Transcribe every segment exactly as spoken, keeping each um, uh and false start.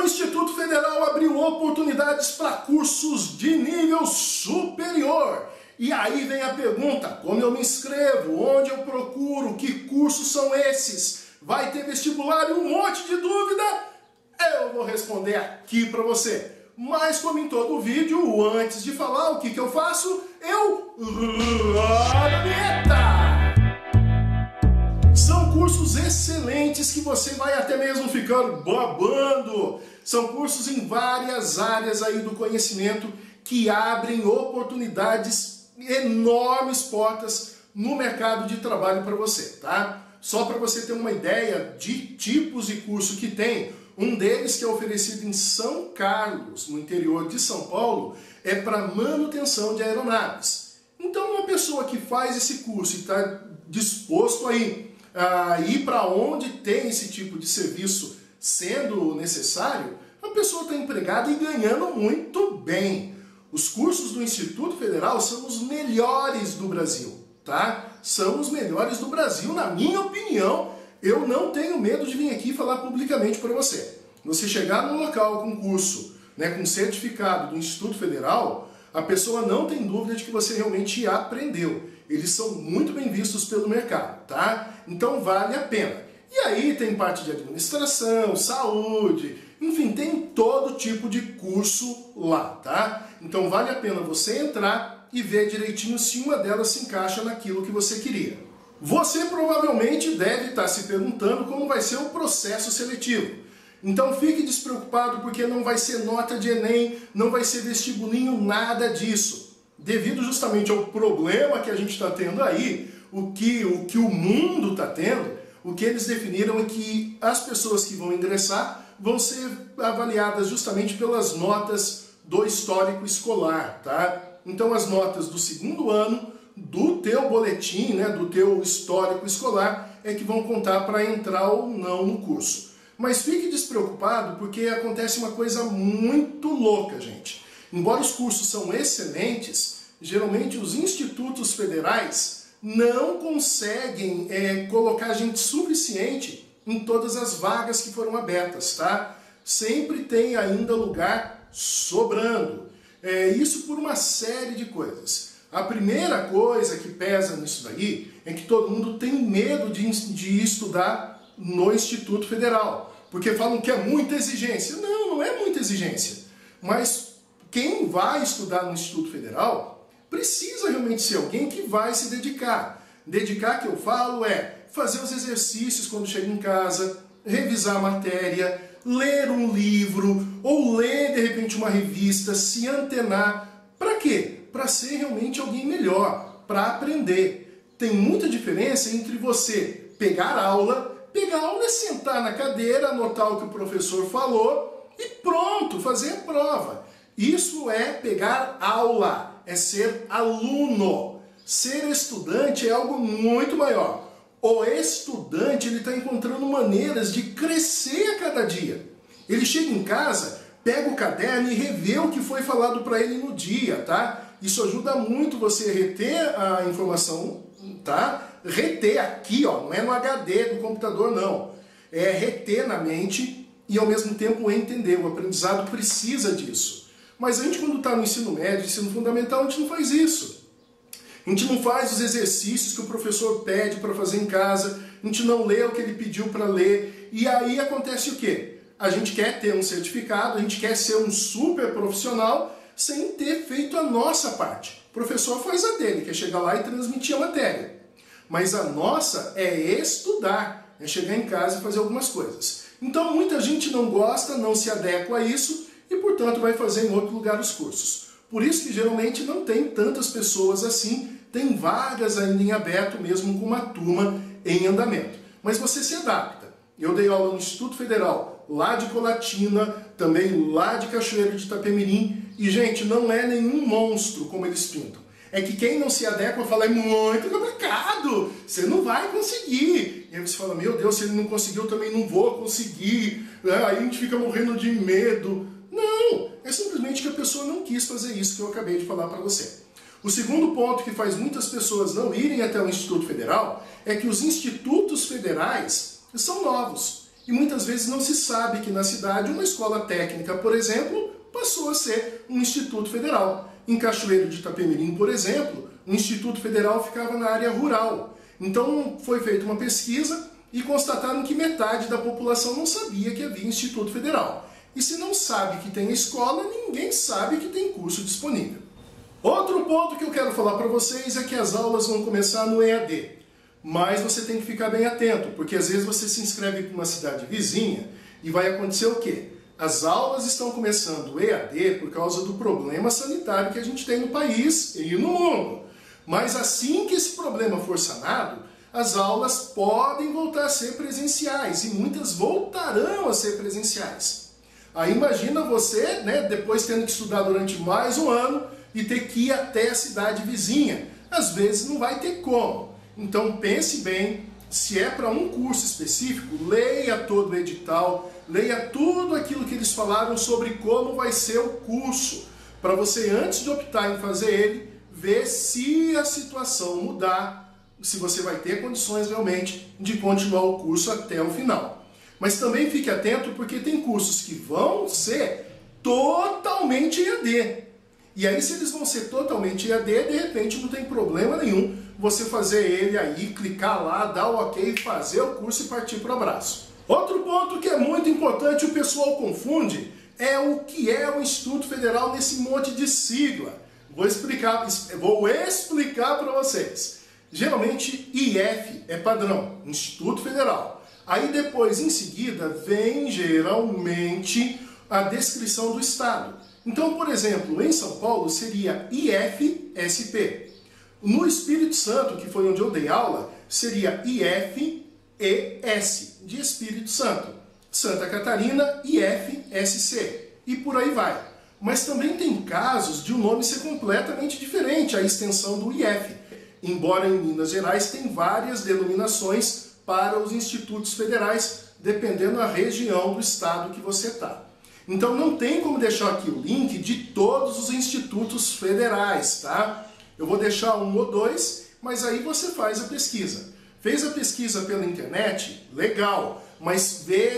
Instituto Federal abriu oportunidades para cursos de nível superior. E aí vem a pergunta, como eu me inscrevo, onde eu procuro, que cursos são esses? Vai ter vestibular e um monte de dúvida? Eu vou responder aqui para você. Mas como em todo vídeo, antes de falar o que, que eu faço, eu rodo a vinheta! São cursos excelentes que você vai até mesmo ficar babando. São cursos em várias áreas aí do conhecimento que abrem oportunidades, enormes portas no mercado de trabalho para você, tá? Só para você ter uma ideia de tipos de curso que tem, um deles que é oferecido em São Carlos, no interior de São Paulo, é para manutenção de aeronaves. Então uma pessoa que faz esse curso e está disposto aí a ir para onde tem esse tipo de serviço sendo necessário, a pessoa está empregada e ganhando muito bem. Os cursos do Instituto Federal são os melhores do Brasil, tá? São os melhores do Brasil, na minha opinião. Eu não tenho medo de vir aqui falar publicamente para você. Você chegar num local com curso, né, com certificado do Instituto Federal, a pessoa não tem dúvida de que você realmente aprendeu. Eles são muito bem vistos pelo mercado, tá? Então vale a pena. E aí tem parte de administração, saúde, enfim, tem todo tipo de curso lá, tá? Então vale a pena você entrar e ver direitinho se uma delas se encaixa naquilo que você queria. Você provavelmente deve estar se perguntando como vai ser o processo seletivo. Então fique despreocupado porque não vai ser nota de Enem, não vai ser vestibulinho, nada disso. Devido justamente ao problema que a gente está tendo aí, o que, o que o mundo está tendo, o que eles definiram é que as pessoas que vão ingressar vão ser avaliadas justamente pelas notas do histórico escolar, tá? Então as notas do segundo ano, do teu boletim, né, do teu histórico escolar, é que vão contar para entrar ou não no curso. Mas fique despreocupado porque acontece uma coisa muito louca, gente. Embora os cursos são excelentes, geralmente os institutos federais não conseguem é, colocar gente suficiente em todas as vagas que foram abertas, tá? Sempre tem ainda lugar sobrando. É, isso por uma série de coisas. A primeira coisa que pesa nisso daí é que todo mundo tem medo de, de estudar no Instituto Federal, porque falam que é muita exigência. Não, não é muita exigência. Mas quem vai estudar no Instituto Federal precisa realmente ser alguém que vai se dedicar. Dedicar, que eu falo, é fazer os exercícios quando chega em casa, revisar a matéria, ler um livro, ou ler, de repente, uma revista, se antenar. Para quê? Para ser realmente alguém melhor, para aprender. Tem muita diferença entre você pegar aula, pegar aula é sentar na cadeira, anotar o que o professor falou e pronto, fazer a prova. Isso é pegar aula, é ser aluno. Ser estudante é algo muito maior. O estudante ele está encontrando maneiras de crescer a cada dia. Ele chega em casa, pega o caderno e revê o que foi falado para ele no dia, tá? Isso ajuda muito você a reter a informação, tá? Reter aqui, ó, não é no H D do computador, não. É reter na mente e ao mesmo tempo entender. O aprendizado precisa disso. Mas a gente, quando está no ensino médio, ensino fundamental, a gente não faz isso. A gente não faz os exercícios que o professor pede para fazer em casa, a gente não lê o que ele pediu para ler, e aí acontece o quê? A gente quer ter um certificado, a gente quer ser um super profissional sem ter feito a nossa parte. O professor faz a dele, que é chegar lá e transmitir a matéria. Mas a nossa é estudar, é chegar em casa e fazer algumas coisas. Então muita gente não gosta, não se adequa a isso, e portanto vai fazer em outro lugar os cursos. Por isso que geralmente não tem tantas pessoas assim, tem vagas ainda em aberto, mesmo com uma turma em andamento. Mas você se adapta. Eu dei aula no Instituto Federal, lá de Colatina, também lá de Cachoeiro de Itapemirim, e gente, não é nenhum monstro como eles pintam. É que quem não se adequa fala, é muito complicado, você não vai conseguir. E aí você fala, meu Deus, se ele não conseguiu, eu também não vou conseguir. Aí a gente fica morrendo de medo. Não, é simplesmente que a pessoa não quis fazer isso que eu acabei de falar para você. O segundo ponto que faz muitas pessoas não irem até o Instituto Federal é que os institutos federais são novos. E muitas vezes não se sabe que na cidade uma escola técnica, por exemplo, passou a ser um instituto federal. Em Cachoeiro de Itapemirim, por exemplo, o Instituto Federal ficava na área rural. Então foi feita uma pesquisa e constataram que metade da população não sabia que havia Instituto Federal. E se não sabe que tem escola, ninguém sabe que tem curso disponível. Outro ponto que eu quero falar para vocês é que as aulas vão começar no E A D. Mas você tem que ficar bem atento, porque às vezes você se inscreve para uma cidade vizinha e vai acontecer o quê? As aulas estão começando E A D por causa do problema sanitário que a gente tem no país e no mundo. Mas assim que esse problema for sanado, as aulas podem voltar a ser presenciais e muitas voltarão a ser presenciais. Aí imagina você, né, depois tendo que estudar durante mais um ano e ter que ir até a cidade vizinha. Às vezes não vai ter como. Então pense bem, se é para um curso específico, leia todo o edital, leia tudo aquilo que eles falaram sobre como vai ser o curso, para você, antes de optar em fazer ele, ver se a situação mudar, se você vai ter condições realmente de continuar o curso até o final. Mas também fique atento, porque tem cursos que vão ser totalmente E A D. E aí, se eles vão ser totalmente E A D, de repente não tem problema nenhum você fazer ele aí, clicar lá, dar o ok, fazer o curso e partir para o abraço. Outro ponto que é muito importante, o pessoal confunde, é o que é o Instituto Federal nesse monte de sigla. Vou explicar, vou explicar para vocês. Geralmente I F é padrão, Instituto Federal. Aí depois, em seguida, vem geralmente a descrição do estado. Então, por exemplo, em São Paulo seria I F S P. No Espírito Santo, que foi onde eu dei aula, seria I F E S, de Espírito Santo. Santa Catarina, I F S C. E por aí vai. Mas também tem casos de o nome ser completamente diferente, a extensão do I F. Embora em Minas Gerais tem várias denominações para os institutos federais, dependendo da região do estado que você está. Então não tem como deixar aqui o link de todos os institutos federais, tá? Eu vou deixar um ou dois, mas aí você faz a pesquisa. Fez a pesquisa pela internet? Legal, mas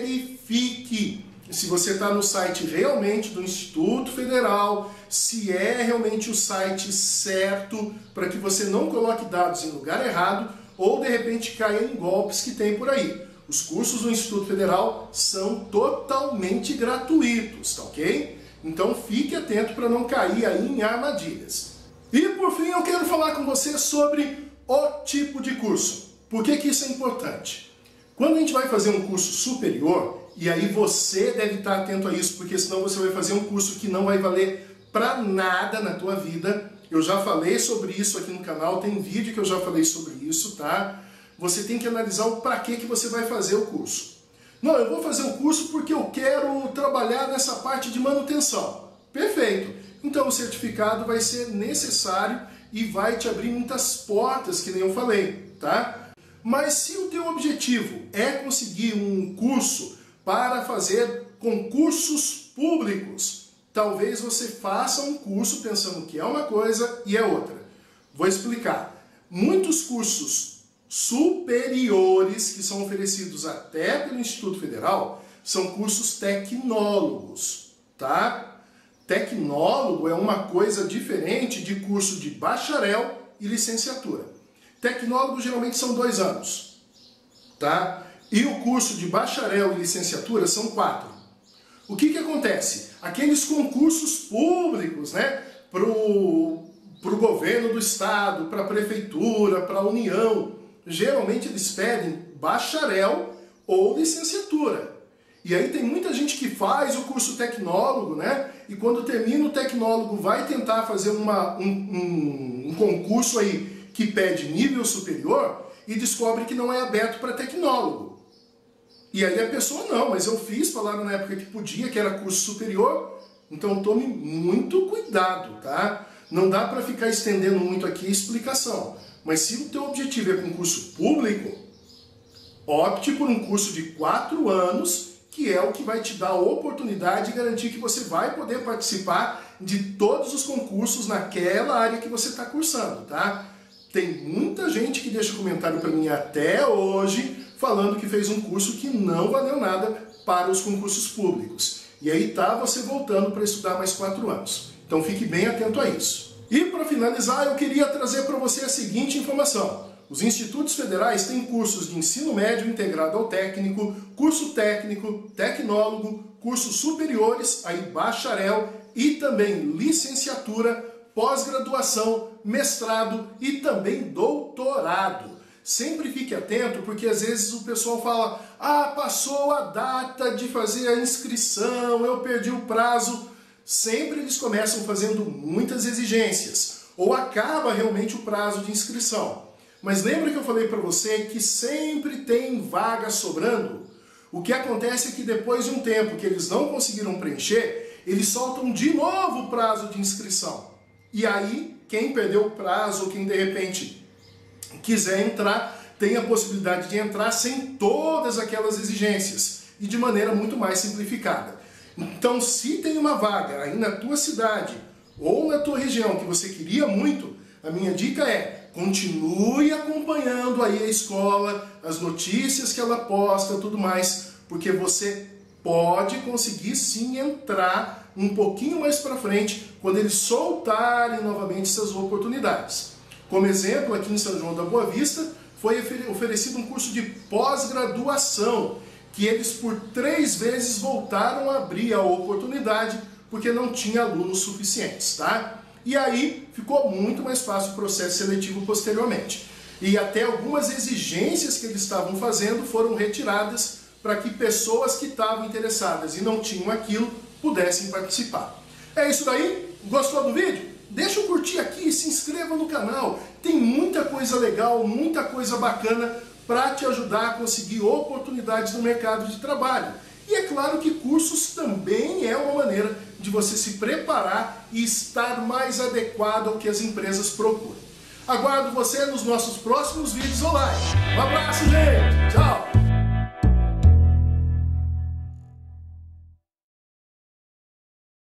verifique se você está no site realmente do Instituto Federal, se é realmente o site certo, para que você não coloque dados em lugar errado ou de repente caia em golpes que tem por aí. Os cursos do Instituto Federal são totalmente gratuitos, tá ok? Então fique atento para não cair aí em armadilhas. E por fim eu quero falar com você sobre o tipo de curso. Por que que isso é importante? Quando a gente vai fazer um curso superior, e aí você deve estar atento a isso, porque senão você vai fazer um curso que não vai valer para nada na tua vida. Eu já falei sobre isso aqui no canal, tem vídeo que eu já falei sobre isso, tá? Você tem que analisar o para que que você vai fazer o curso. Não, eu vou fazer o curso porque eu quero trabalhar nessa parte de manutenção. Perfeito. Então o certificado vai ser necessário e vai te abrir muitas portas, que nem eu falei, tá? Mas se o teu objetivo é conseguir um curso para fazer concursos públicos, talvez você faça um curso pensando que é uma coisa e é outra. Vou explicar. Muitos cursos superiores que são oferecidos até pelo Instituto Federal são cursos tecnólogos, tá? Tecnólogo é uma coisa diferente de curso de bacharel e licenciatura. Tecnólogo geralmente são dois anos, tá? E o curso de bacharel e licenciatura são quatro. O que que acontece? Aqueles concursos públicos, né, pro, pro governo do estado, para a prefeitura, para a União, geralmente eles pedem bacharel ou licenciatura. E aí tem muita gente que faz o curso tecnólogo, né? E quando termina o tecnólogo vai tentar fazer uma, um, um, um concurso aí que pede nível superior e descobre que não é aberto para tecnólogo. E aí a pessoa, não, mas eu fiz, falaram na época que podia, que era curso superior, então tome muito cuidado, tá? Não dá para ficar estendendo muito aqui a explicação. Mas se o teu objetivo é concurso público, opte por um curso de quatro anos, que é o que vai te dar a oportunidade de garantir que você vai poder participar de todos os concursos naquela área que você está cursando, tá? Tem muita gente que deixa comentário para mim até hoje falando que fez um curso que não valeu nada para os concursos públicos. E aí tá você voltando para estudar mais quatro anos. Então fique bem atento a isso. E para finalizar, eu queria trazer para você a seguinte informação. Os institutos federais têm cursos de ensino médio integrado ao técnico, curso técnico, tecnólogo, cursos superiores, aí bacharel e também licenciatura, pós-graduação, mestrado e também doutorado. Sempre fique atento, porque às vezes o pessoal fala: ah, passou a data de fazer a inscrição, eu perdi o prazo. Sempre eles começam fazendo muitas exigências, ou acaba realmente o prazo de inscrição. Mas lembra que eu falei para você que sempre tem vaga sobrando? O que acontece é que depois de um tempo que eles não conseguiram preencher, eles soltam de novo o prazo de inscrição. E aí, quem perdeu o prazo, ou quem de repente quiser entrar, tem a possibilidade de entrar sem todas aquelas exigências e de maneira muito mais simplificada. Então, se tem uma vaga aí na tua cidade ou na tua região que você queria muito, a minha dica é: continue acompanhando aí a escola, as notícias que ela posta, tudo mais, porque você pode conseguir sim entrar um pouquinho mais para frente quando eles soltarem novamente essas oportunidades. Como exemplo, aqui em São João da Boa Vista, foi oferecido um curso de pós-graduação, que eles por três vezes voltaram a abrir a oportunidade, porque não tinha alunos suficientes, tá? E aí ficou muito mais fácil o processo seletivo posteriormente. E até algumas exigências que eles estavam fazendo foram retiradas para que pessoas que estavam interessadas e não tinham aquilo pudessem participar. É isso daí? Gostou do vídeo? Deixa eu curtir aqui, se inscreva no canal. Tem muita coisa legal, muita coisa bacana para te ajudar a conseguir oportunidades no mercado de trabalho. E é claro que cursos também é uma maneira de você se preparar e estar mais adequado ao que as empresas procuram. Aguardo você nos nossos próximos vídeos online. Um abraço, gente! Tchau!